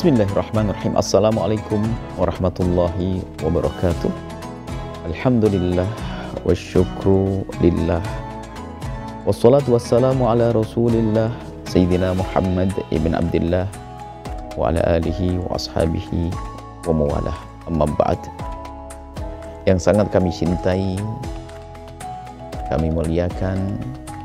Bismillahirrahmanirrahim. Assalamualaikum warahmatullahi wabarakatuh. Alhamdulillah wa syukru lillah. Wassalatu wassalamu ala rasulillah Sayyidina Muhammad ibn Abdillah wa ala alihi wa ashabihi wa mawalah. Amma ba'd. Yang sangat kami cintai, kami muliakan,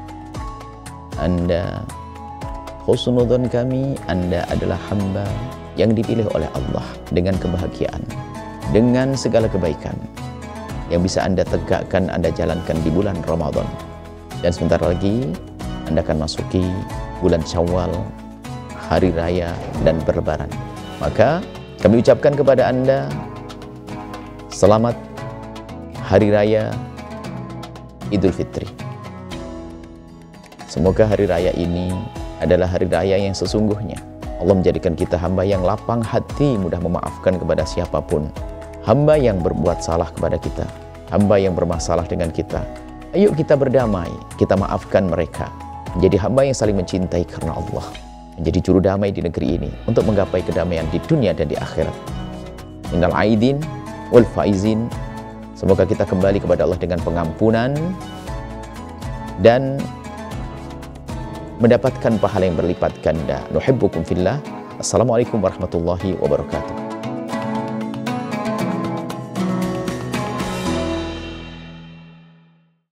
Anda husnudzon kami, Anda adalah hamba yang dipilih oleh Allah dengan kebahagiaan, dengan segala kebaikan yang bisa Anda tegakkan, Anda jalankan di bulan Ramadan. Dan sebentar lagi Anda akan masuki bulan Syawal, hari raya dan berlebaran. Maka kami ucapkan kepada Anda selamat hari raya Idul Fitri. Semoga hari raya ini adalah hari raya yang sesungguhnya Allah menjadikan kita hamba yang lapang hati, mudah memaafkan kepada siapapun, hamba yang berbuat salah kepada kita, hamba yang bermasalah dengan kita. Ayo kita berdamai, kita maafkan mereka, menjadi hamba yang saling mencintai karena Allah, menjadi juru damai di negeri ini untuk menggapai kedamaian di dunia dan di akhirat. Minal aidin wal faizin. Semoga kita kembali kepada Allah dengan pengampunan dan mendapatkan pahala yang berlipat ganda. Nuhibbukum fillah. Assalamualaikum warahmatullahi wabarakatuh.